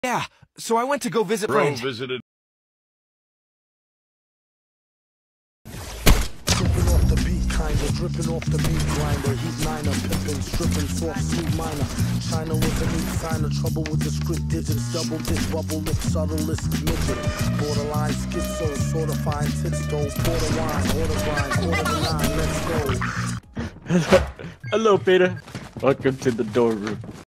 Yeah, so I went to go visit Bro friend. visited. Dripping off the beat, kinda dripping off the meat grinder. Heat niner, pimping, stripping, soft, sweet minor. China with a neat sign of trouble with the script digits. Double dip, bubble lip, subtlest midget. Borderline schizo, sorta fine tits though. Quarter wine, order grind, order the nine, let's go. Hello, Peter. Welcome to the dorm room.